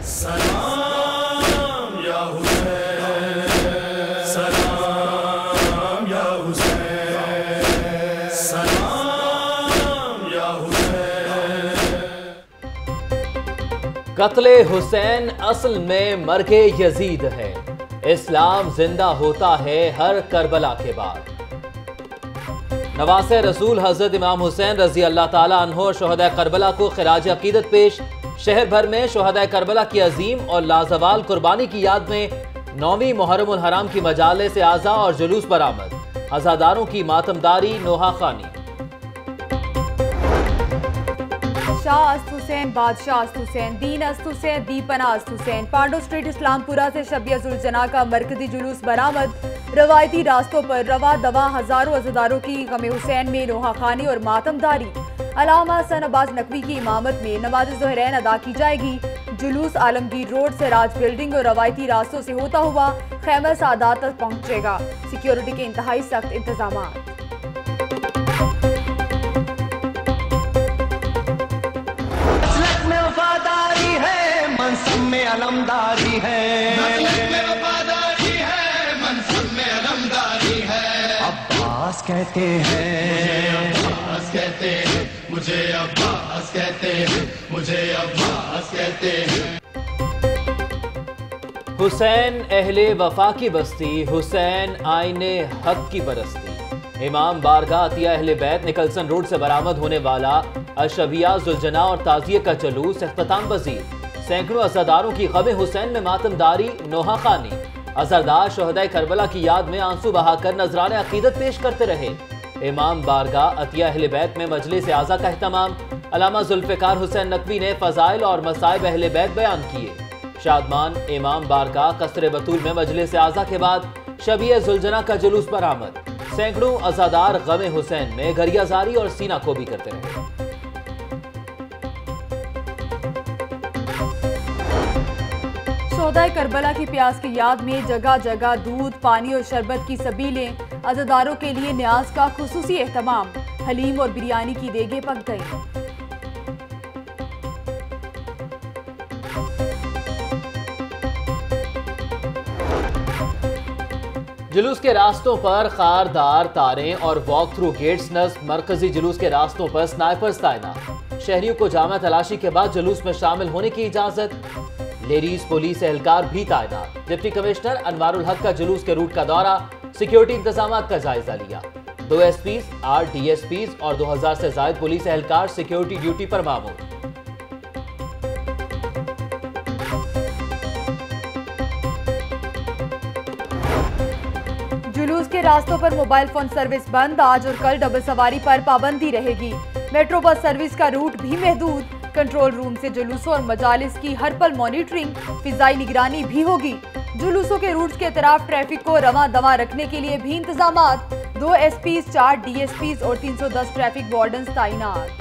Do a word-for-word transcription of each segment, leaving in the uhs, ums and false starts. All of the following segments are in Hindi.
सलाम या हुसैन, सलाम या हुसैन, सलाम या हुसैन। कत्ले हुसैन असल में मर्गे यजीद है। इस्लाम जिंदा होता है हर करबला के बाद। नवासे रसूल हजरत इमाम हुसैन रजी अल्लाह ताला अन्हो और शोहदा करबला को खिराज अकीदत पेश। शहर भर में शोहदा करबला की अजीम और लाजवाल कुर्बानी की याद में नौवीं मुहर्रम हराम की मजाले से आज़ा और जुलूस बरामद। अज़ादारों की मातमदारी नोहा खानी। शाह अस्त हुसैन, बादशाह अस्त हुसैन, दीन अस्त हुसैन, दीपना अस्त हुसैन। पांडो स्ट्रीट इस्लामपुरा से शबिया जुलजना का मरकजी जुलूस बरामद। रवायती रास्तों पर रवा दवा हजारों अज़ादारों की गमे हुसैन में नोहा खानी और मातमदारी। अलामा सन अब्बास नकवी की इमामत में नमाज ज़ोहरैन अदा की जाएगी। जुलूस आलमगीर रोड से राज बिल्डिंग और रवायती रास्तों से होता हुआ खैमा सादात तक पहुंचेगा। सिक्योरिटी के इंतहाई सख्त इंतजाम। में अलमदारी है, में वफादारी है, मनसब में अलमदारी है। अब्बास कहते हैं, अब्बास कहते हैं, मुझे अब्बास कहते हैं, मुझे अब्बास कहते हैं। हुसैन अहले वफा की बस्ती, हुसैन आईने हक की बरस्ती। इमाम बारगाह अतिया अहले बैत निकलसन रोड से बरामद होने वाला अशबिया जुलजना और ताजिए का जुलूस इख्तिताम पजीर। सैकड़ों अज़ादारों की गमे हुसैन में मातमदारी नोहा खानी। अज़ादार शोहदाए करबला की याद में आंसू बहाकर नजराने अकीदत पेश करते रहे। इमाम बारगाह अतिया अहले बैत में मजलिस आज़ा का एहतमाम। अलामा जुल्फ़िकार हुसैन नकवी ने फ़ज़ाइल और मसाइब अहले बैत बयान किए। शादमान इमाम बारगाह कसरे बतूल में मजलिस आज़ा के बाद शबिया जुलजना का जुलूस बरामद। सैकड़ों अज़ादार गमे हुसैन में गरियाजारी और सीना कोबी करते रहे। शोहदाए करबला की प्यास की याद में जगह जगह दूध, पानी और शरबत की सबीलें। अज़ादारों के लिए न्याज का खुसूसी एहतमाम। हलीम और बिरयानी की देगे पक गई। जुलूस के रास्तों पर खारदार तारें और वॉक थ्रू गेट्स नस्ब। मरकजी जुलूस के रास्तों पर स्नाइपर्स तैनात। शहरियों को जामा तलाशी के बाद जुलूस में शामिल होने की इजाजत। लेडीज पुलिस एहलकार भी तैनात। डिप्टी कमिश्नर अनवारुल हक का जुलूस के रूट का दौरा, सिक्योरिटी इंतजाम का जायजा लिया। दो एस पीज, आठ डी एस पीज और दो हजार से ज्यादा पुलिस एहलकार सिक्योरिटी ड्यूटी पर मामूर। जुलूस के रास्तों पर मोबाइल फोन सर्विस बंद। आज और कल डबल सवारी पर पाबंदी रहेगी। मेट्रो बस सर्विस का रूट भी महदूद। कंट्रोल रूम से जुलूसों और मजालिस की हर पल मॉनिटरिंग, फिजाई निगरानी भी होगी। जुलूसों के रूट्स के तरफ ट्रैफिक को रवा दवा रखने के लिए भी इंतजामात। दो एस पीज, चार डी एस पीज और तीन सौ दस ट्रैफिक वार्डन्स तैनात।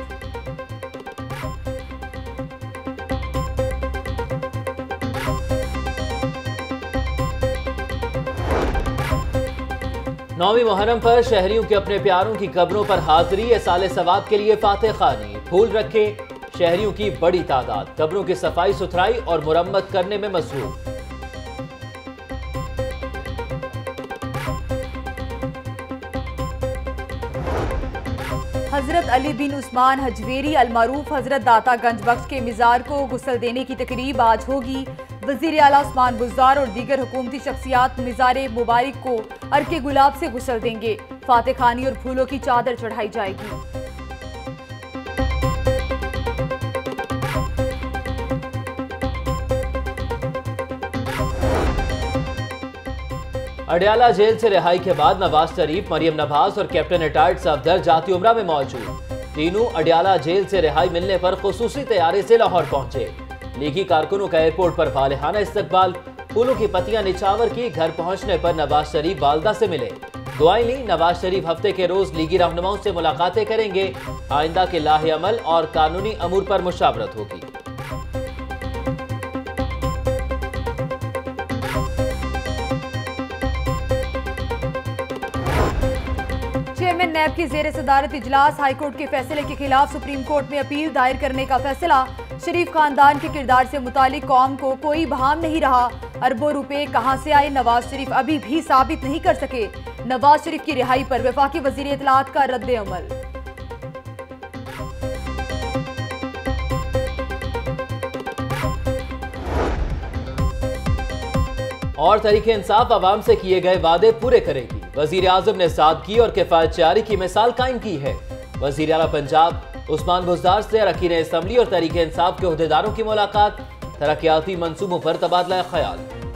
नौवीं मुहर्रम पर शहरियों के अपने प्यारों की कब्रों पर हाजिरी। ए साले सवाब के लिए फाते खानी। फूल रखे शहरियों की बड़ी तादाद कब्रों की सफाई सुथराई और मुरम्मत करने में मसरूफ। हजरत अली बिन उस्मान हजवेरी अलमारूफ हजरत दाता गंज बख्श के मिजार को गुस्ल देने की तकरीब आज होगी। वजीर आला उस्मान बुज़दार और दीगर हुकूमती शख्सियात मिजार मुबारक को अर्के गुलाब से गुस्ल देंगे। फाते खानी और फूलों की चादर चढ़ाई जाएगी। अडयाला जेल से रिहाई के बाद नवाज शरीफ, मरियम नवाज और कैप्टन रिटायर्ड सफदर जाती उम्रा में मौजूद। तीनों अडयाला जेल से रिहाई मिलने पर खुसूसी तैयारी से लाहौर पहुंचे। लीगी कारकुनों का एयरपोर्ट पर वालेहाना इस्तकबाल। फूलों की पत्तियां निछावर की। घर पहुंचने पर नवाज शरीफ वालदा से मिले, दुआएं ली। नवाज शरीफ हफ्ते के रोज लीगी रहनुमाओं से मुलाकातें करेंगे। आइंदा के लाहे अमल और कानूनी अमूर पर मुशावरत होगी। चेयरमैन नैब की जेर सदारत इजलास। हाईकोर्ट के फैसले के खिलाफ सुप्रीम कोर्ट में अपील दायर करने का फैसला। शरीफ खानदान के किरदार से मुतालिक कौम को कोई भाम नहीं रहा। अरबों रुपए कहां से आए, नवाज शरीफ अभी भी साबित नहीं कर सके। नवाज शरीफ की रिहाई पर वफाकी वजीर इत्तलात का रद्द अमल। और तहरीक इंसाफ आवाम से किए गए वादे पूरे करेगी। वजीर आजम ने सादगी और किफायतजारी की मिसाल कायम की है। वजीर आला पंजाब उस्मान बुज़दार से अरकान असम्बली और तहरीक इंसाफ के ओहदेदारों की मुलाकात। तरक्याती मंसूबों पर तबादला ख्याल।